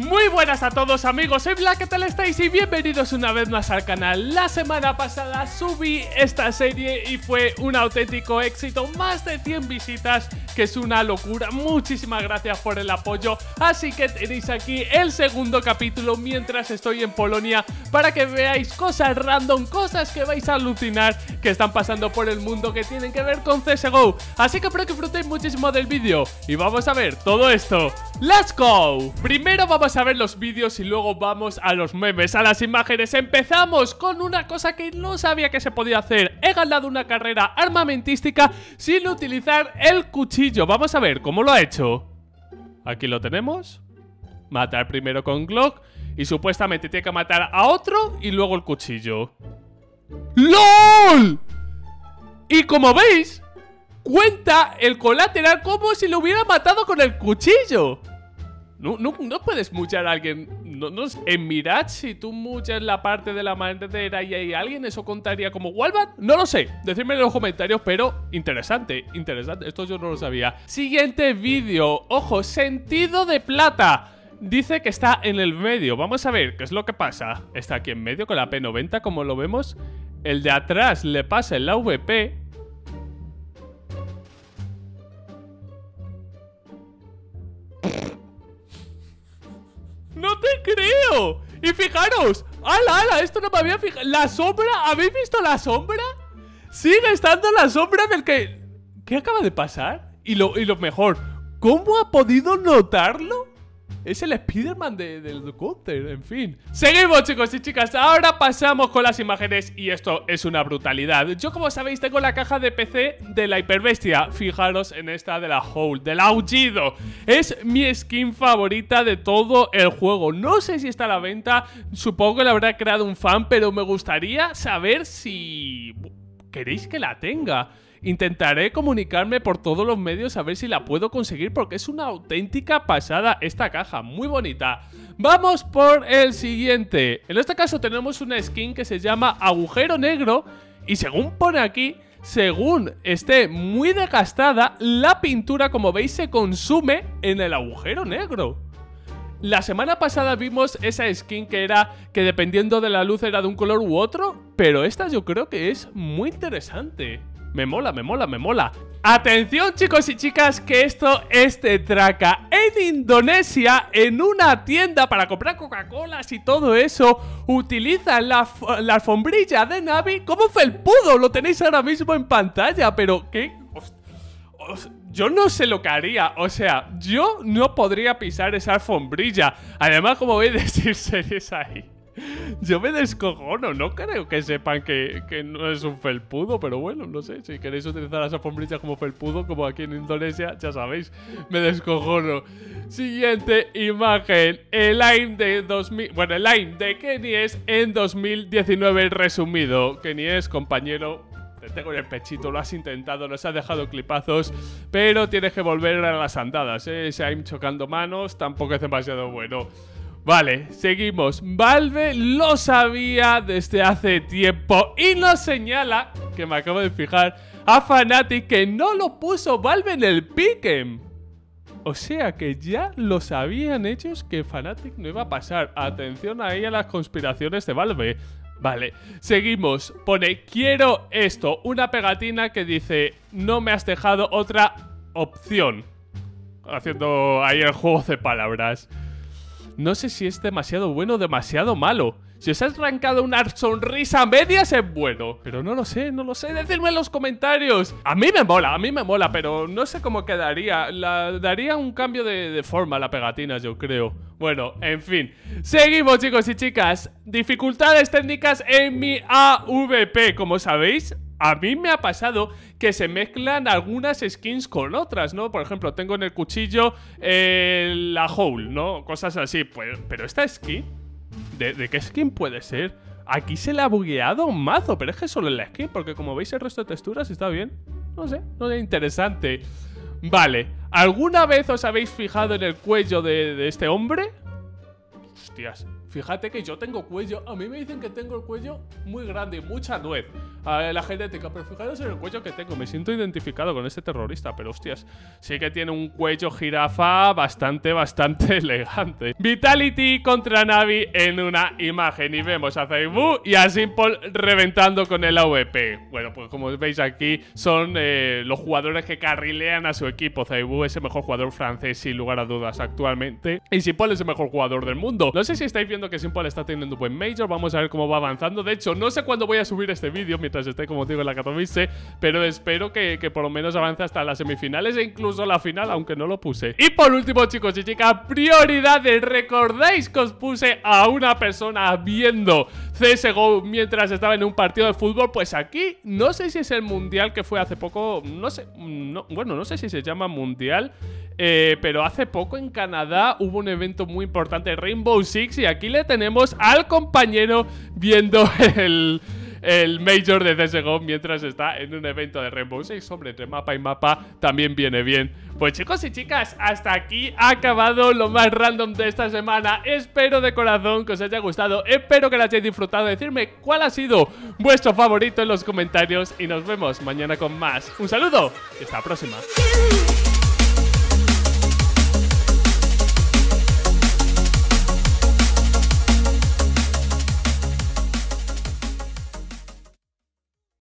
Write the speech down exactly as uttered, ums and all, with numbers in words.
Muy buenas a todos amigos, soy Black, ¿qué tal estáis? Y bienvenidos una vez más al canal. La semana pasada subí esta serie y fue un auténtico éxito, más de cien visitas, que es una locura. Muchísimas gracias por el apoyo, así que tenéis aquí el segundo capítulo mientras estoy en Polonia, para que veáis cosas random, cosas que vais a alucinar, que están pasando por el mundo, que tienen que ver con C S G O. Así que espero que disfrutéis muchísimo del vídeo y vamos a ver todo esto. ¡Let's go! Primero vamos a ver los vídeos y luego vamos a los memes, a las imágenes. Empezamos con una cosa que no sabía que se podía hacer. He ganado una carrera armamentística sin utilizar el cuchillo. Vamos a ver cómo lo ha hecho. Aquí lo tenemos. Matar primero con Glock y supuestamente tiene que matar a otro y luego el cuchillo. ¡LOL! Y como veis, cuenta el colateral como si lo hubiera matado con el cuchillo. No, no, no puedes muchar a alguien. No, no, en Mirage, si tú muchas la parte de la madera y hay alguien, ¿eso contaría como wallbang? No lo sé, decidme en los comentarios, pero interesante, interesante. Esto yo no lo sabía. Siguiente vídeo. Ojo, sentido de plata. Dice que está en el medio. Vamos a ver qué es lo que pasa. Está aquí en medio con la P noventa, como lo vemos. El de atrás le pasa el A V P. ¡No te creo! Y fijaros, ¡ala, ala! Esto no me había fijado. La sombra, ¿habéis visto la sombra? Sigue estando la sombra del que... ¿Qué acaba de pasar? Y lo, y lo mejor, ¿cómo ha podido notarlo? Es el Spider-Man de, del Counter, en fin. Seguimos, chicos y chicas. Ahora pasamos con las imágenes y esto es una brutalidad. Yo, como sabéis, tengo la caja de P C de la Hiperbestia. Fijaros en esta de la Howl, del Aullido. Es mi skin favorita de todo el juego. No sé si está a la venta. Supongo que la habrá creado un fan, pero me gustaría saber si... ¿queréis que la tenga? Intentaré comunicarme por todos los medios a ver si la puedo conseguir, porque es una auténtica pasada esta caja, muy bonita. Vamos por el siguiente. En este caso tenemos una skin que se llama Agujero Negro y según pone aquí, según esté muy desgastada, la pintura, como veis, se consume en el agujero negro. La semana pasada vimos esa skin que era que dependiendo de la luz era de un color u otro, pero esta yo creo que es muy interesante. Me mola, me mola, me mola. Atención, chicos y chicas, que esto es de traca. En Indonesia, en una tienda para comprar Coca-Colas y todo eso, utilizan la, la alfombrilla de Navi como felpudo. Lo tenéis ahora mismo en pantalla, pero ¿qué? Os, os, yo no sé lo que haría. O sea, yo no podría pisar esa alfombrilla. Además, como veis, decir series ahí, yo me descojono, no creo que sepan que, que no es un felpudo, pero bueno, no sé, si queréis utilizar las alfombrillas como felpudo, como aquí en Indonesia, ya sabéis, me descojono. Siguiente imagen, el AIM de dos mil, bueno, el AIM de Kenny es en dos mil diecinueve resumido. Kenny es, compañero, te tengo en el pechito, lo has intentado, nos has dejado clipazos, pero tienes que volver a las andadas, ¿eh? Ese AIM chocando manos tampoco es demasiado bueno. Vale, seguimos. Valve lo sabía desde hace tiempo y nos señala, que me acabo de fijar, a Fnatic que no lo puso Valve en el Pick'em. O sea que ya lo sabían ellos que Fnatic no iba a pasar. Atención ahí a las conspiraciones de Valve. Vale, seguimos. Pone, quiero esto, una pegatina que dice, no me has dejado otra opción. Haciendo ahí el juego de palabras. No sé si es demasiado bueno o demasiado malo. Si os has arrancado una sonrisa a medias es bueno, pero no lo sé, no lo sé. Decidme en los comentarios. A mí me mola, a mí me mola, pero no sé cómo quedaría. La, daría un cambio de, de forma a la pegatina, yo creo. Bueno, en fin. Seguimos, chicos y chicas. Dificultades técnicas en mi A V P. Como sabéis, a mí me ha pasado que se mezclan algunas skins con otras, ¿no? Por ejemplo, tengo en el cuchillo eh, la Howl, ¿no? Cosas así. Pues, pero esta skin, ¿de, ¿de qué skin puede ser? Aquí se le ha bugueado un mazo, pero es que solo en la skin, porque como veis el resto de texturas está bien. No sé, no es interesante. Vale, ¿alguna vez os habéis fijado en el cuello de, de este hombre? Hostias, Fíjate que yo tengo cuello. A mí me dicen que tengo el cuello muy grande y mucha nuez. A la genética, pero fijaros en el cuello que tengo. Me siento identificado con este terrorista, pero hostias, sí que tiene un cuello jirafa bastante, bastante elegante. Vitality contra Navi en una imagen. Y vemos a ZywOo y a Simple reventando con el A W P. Bueno, pues como veis aquí, son eh, los jugadores que carrilean a su equipo. ZywOo es el mejor jugador francés, sin lugar a dudas, actualmente. Y Simple es el mejor jugador del mundo. No sé si estáis viendo que Simple está teniendo un buen Major. Vamos a ver cómo va avanzando. De hecho, no sé cuándo voy a subir este vídeo, mientras esté, como digo, en la Katowice, pero espero que, que por lo menos avance hasta las semifinales e incluso la final, aunque no lo puse. Y por último, chicos y chicas, prioridades. ¿Recordáis que os puse a una persona viendo C S G O mientras estaba en un partido de fútbol? Pues aquí, no sé si es el mundial que fue hace poco, no sé, no, bueno, no sé si se llama mundial, eh, pero hace poco en Canadá hubo un evento muy importante, Rainbow Six, y aquí le tenemos al compañero viendo el... el Major de C S G O mientras está en un evento de Rainbow Six. Hombre, entre mapa y mapa también viene bien. Pues chicos y chicas, hasta aquí ha acabado lo más random de esta semana. Espero de corazón que os haya gustado. Espero que lo hayáis disfrutado. Decidme cuál ha sido vuestro favorito en los comentarios. Y nos vemos mañana con más. Un saludo y hasta la próxima.